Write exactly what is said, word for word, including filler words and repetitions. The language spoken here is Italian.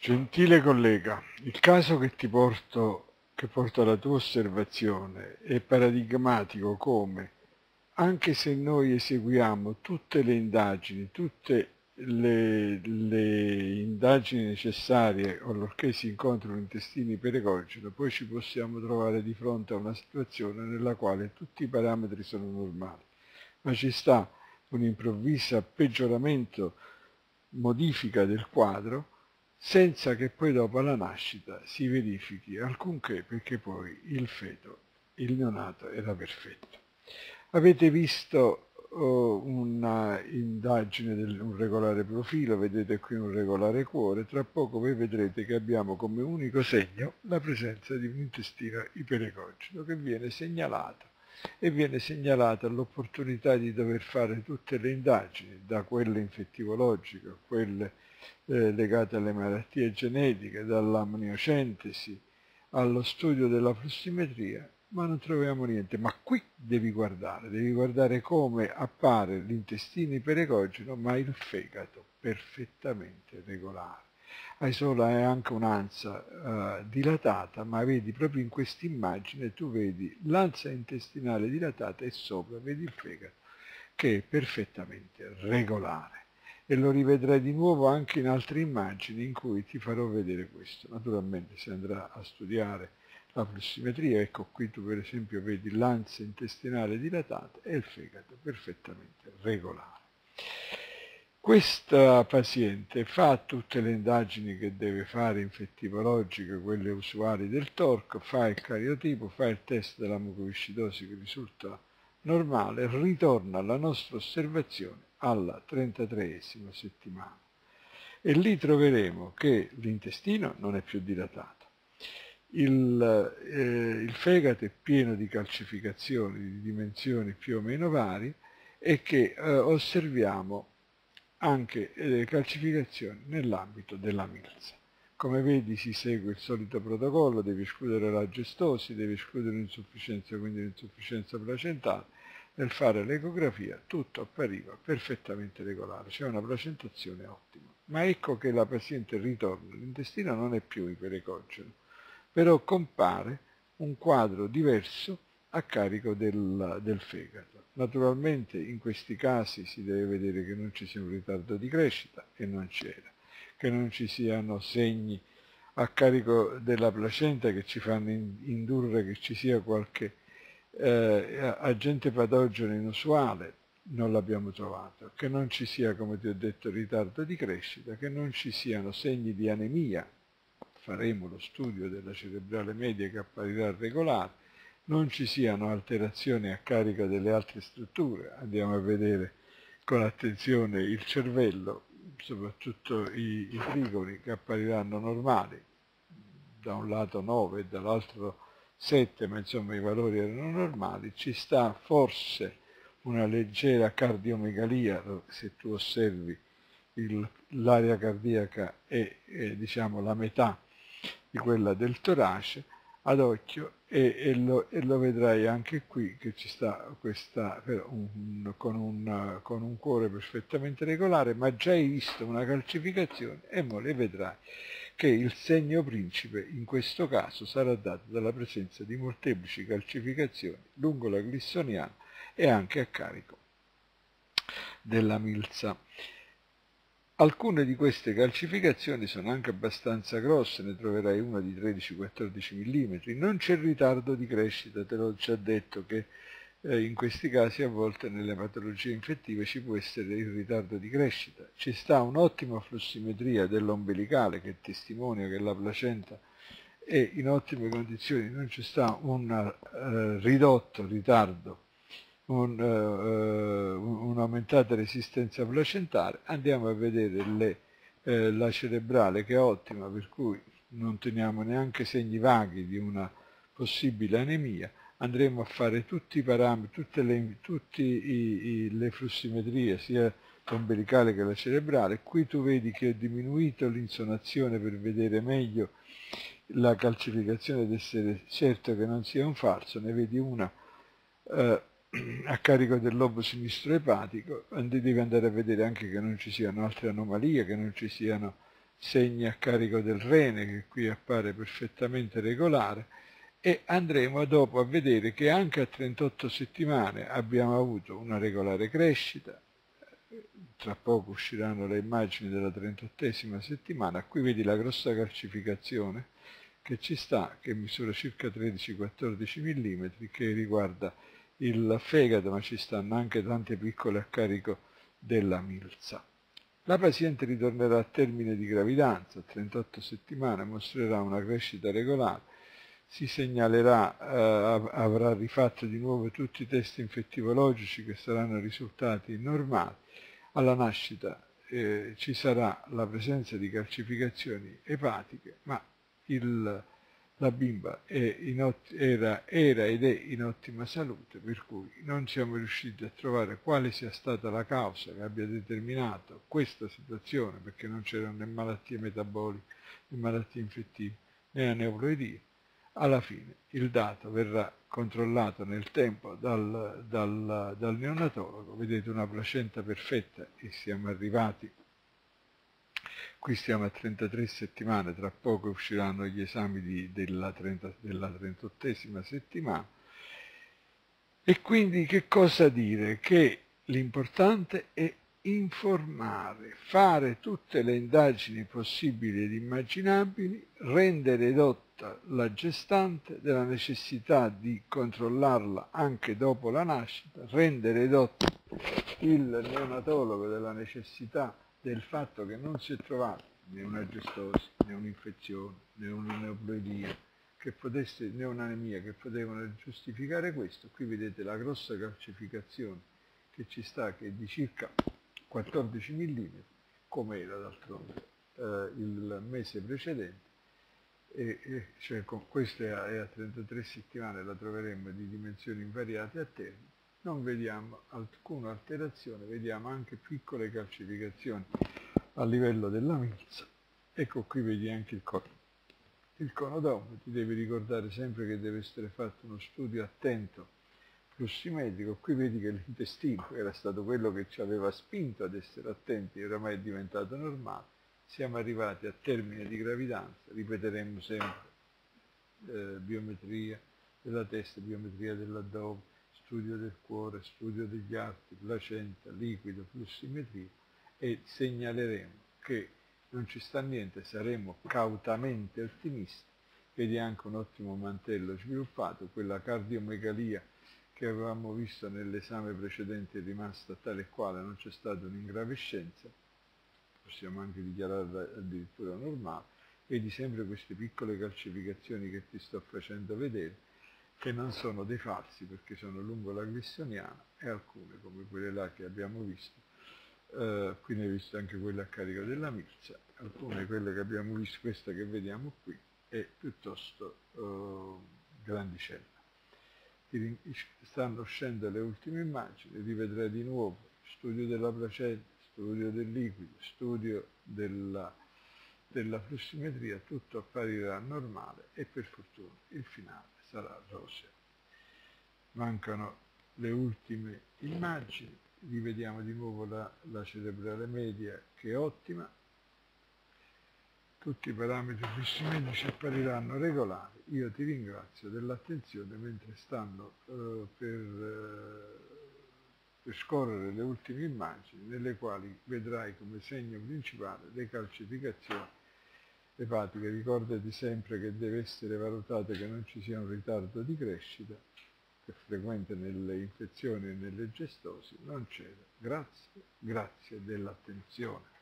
Gentile collega, il caso che ti porto, che porto alla tua osservazione è paradigmatico come, anche se noi eseguiamo tutte le indagini, tutte le, le indagini necessarie allorché si incontrano intestini per ecogeno, poi ci possiamo trovare di fronte a una situazione nella quale tutti i parametri sono normali, ma ci sta un improvviso peggioramento, modifica del quadro, senza che poi dopo la nascita si verifichi alcunché, perché poi il feto, il neonato, era perfetto. Avete visto oh, una indagine di un regolare profilo, vedete qui un regolare cuore, tra poco voi vedrete che abbiamo come unico segno la presenza di un intestino iperecogeno che viene segnalato e viene segnalata l'opportunità di dover fare tutte le indagini, da quelle infettivologiche a quelle eh, legate alle malattie genetiche, dall'amniocentesi allo studio della flussimetria, ma non troviamo niente. Ma qui devi guardare, devi guardare come appare l'intestino iperecogeno, ma il fegato perfettamente regolare. Hai solo hai anche un'ansa uh, dilatata, ma vedi proprio in questa immagine, tu vedi l'ansa intestinale dilatata e sopra vedi il fegato che è perfettamente regolare. E lo rivedrai di nuovo anche in altre immagini in cui ti farò vedere questo. Naturalmente si andrà a studiare la flussimetria, ecco qui tu per esempio vedi l'ansa intestinale dilatata e il fegato perfettamente regolare. Questa paziente fa tutte le indagini che deve fare infettivologiche, quelle usuali del T O R C, fa il cariotipo, fa il test della mucoviscidosi che risulta normale, ritorna alla nostra osservazione alla trentatreesima settimana e lì troveremo che l'intestino non è più dilatato, il, eh, il fegato è pieno di calcificazioni di dimensioni più o meno varie e che eh, osserviamo anche eh, calcificazioni nell'ambito della milza. Come vedi si segue il solito protocollo, devi escludere la gestosi, devi escludere l'insufficienza, quindi l'insufficienza placentale. Nel fare l'ecografia tutto appariva perfettamente regolare, c'è una placentazione ottima. Ma ecco che la paziente ritorna, l'intestino non è più iperecogeno, però compare un quadro diverso a carico del, del fegato. Naturalmente in questi casi si deve vedere che non ci sia un ritardo di crescita, e non c'era, che non ci siano segni a carico della placenta che ci fanno indurre che ci sia qualche eh, agente patogeno inusuale, non l'abbiamo trovato, che non ci sia, come ti ho detto, ritardo di crescita, che non ci siano segni di anemia, faremo lo studio della cerebrale media che apparirà regolare, non ci siano alterazioni a carico delle altre strutture, andiamo a vedere con attenzione il cervello, soprattutto i, i trigoni che appariranno normali, da un lato nove e dall'altro sette, ma insomma i valori erano normali, ci sta forse una leggera cardiomegalia, se tu osservi l'area cardiaca è, è diciamo la metà di quella del torace ad occhio e, e, lo, e lo vedrai anche qui che ci sta questa un, con, un, con un cuore perfettamente regolare, ma già hai visto una calcificazione e mo le vedrai che il segno principe in questo caso sarà dato dalla presenza di molteplici calcificazioni lungo la glissoniana e anche a carico della milza. Alcune di queste calcificazioni sono anche abbastanza grosse, ne troverai una di tredici quattordici millimetri, non c'è ritardo di crescita, te l'ho già detto che eh, in questi casi a volte nelle patologie infettive ci può essere il ritardo di crescita. Ci sta un'ottima flussimetria dell'ombelicale che testimonia che la placenta è in ottime condizioni, non ci sta un eh, ridotto ritardo, un, uh, un'aumentata resistenza placentare, andiamo a vedere le, eh, la cerebrale che è ottima, per cui non teniamo neanche segni vaghi di una possibile anemia, andremo a fare tutti i parametri, tutte le, tutti i, i, le flussimetrie, sia l'ombelicale che la cerebrale. Qui tu vedi che ho diminuito l'insonazione per vedere meglio la calcificazione ed essere certo che non sia un falso, ne vedi una eh, a carico del lobo sinistro epatico, devi andare a vedere anche che non ci siano altre anomalie, che non ci siano segni a carico del rene, che qui appare perfettamente regolare, e andremo dopo a vedere che anche a trentotto settimane abbiamo avuto una regolare crescita. Tra poco usciranno le immagini della trentottesima settimana. Qui vedi la grossa calcificazione che ci sta, che misura circa tredici quattordici millimetri, che riguarda il fegato, ma ci stanno anche tante piccole a carico della milza. La paziente ritornerà a termine di gravidanza, a trentotto settimane mostrerà una crescita regolare, si segnalerà, eh, avrà rifatto di nuovo tutti i test infettivologici che saranno risultati normali. Alla nascita eh, ci sarà la presenza di calcificazioni epatiche, ma il, la bimba è in era, era ed è in ottima salute, per cui non siamo riusciti a trovare quale sia stata la causa che abbia determinato questa situazione, perché non c'erano né malattie metaboliche, né malattie infettive, né aneuploidie. Alla fine il dato verrà controllato nel tempo dal, dal, dal neonatologo. Vedete una placenta perfetta e siamo arrivati, qui stiamo a trentatré settimane, tra poco usciranno gli esami di, della, trenta, della trentottesima settimana. E quindi che cosa dire? Che l'importante è informare, fare tutte le indagini possibili ed immaginabili, rendere edotta la gestante della necessità di controllarla anche dopo la nascita, rendere edotto il neonatologo della necessità del fatto che non si è trovato né una gestosi, né un'infezione, né un'aneuploidia, che potesse, né un'anemia che potevano giustificare questo. Qui vedete la grossa calcificazione che ci sta, che è di circa quattordici millimetri, come era d'altronde eh, il mese precedente, e, e cioè con, questa è a, è a trentatré settimane, la troveremo di dimensioni invariate a termine. Non vediamo alcuna alterazione, vediamo anche piccole calcificazioni a livello della milza. Ecco, qui vedi anche il cono. Il conodomo, ti devi ricordare sempre che deve essere fatto uno studio attento, flussimetrico. Qui vedi che l'intestino era stato quello che ci aveva spinto ad essere attenti, oramai è diventato normale. Siamo arrivati a termine di gravidanza, ripeteremo sempre eh, biometria della testa, biometria dell'addome, studio del cuore, studio degli arti, placenta, liquido, flussimetria, e segnaleremo che non ci sta niente, saremo cautamente ottimisti. Vedi anche un ottimo mantello sviluppato, quella cardiomegalia che avevamo visto nell'esame precedente è rimasta tale e quale, non c'è stata un'ingravescenza, possiamo anche dichiararla addirittura normale. Vedi sempre queste piccole calcificazioni che ti sto facendo vedere, che non sono dei falsi perché sono lungo la glissoniana, e alcune, come quelle là che abbiamo visto, Uh, qui ne hai visto anche quella a carico della milza, alcune quelle che abbiamo visto, questa che vediamo qui è piuttosto uh, grandicella. Ti, stanno uscendo le ultime immagini, rivedrai di nuovo studio della placenta, studio del liquido, studio della, della flussimetria, tutto apparirà normale e per fortuna il finale sarà roseo. Mancano le ultime immagini. Rivediamo di nuovo la, la cerebrale media, che è ottima, tutti i parametri flussimetrici appariranno regolari. Io ti ringrazio dell'attenzione mentre stanno eh, per, eh, per scorrere le ultime immagini, nelle quali vedrai come segno principale le calcificazioni epatiche. Ricordati sempre che deve essere valutato che non ci sia un ritardo di crescita, che è frequente nelle infezioni e nelle gestosi. Non c'era. Grazie, grazie dell'attenzione.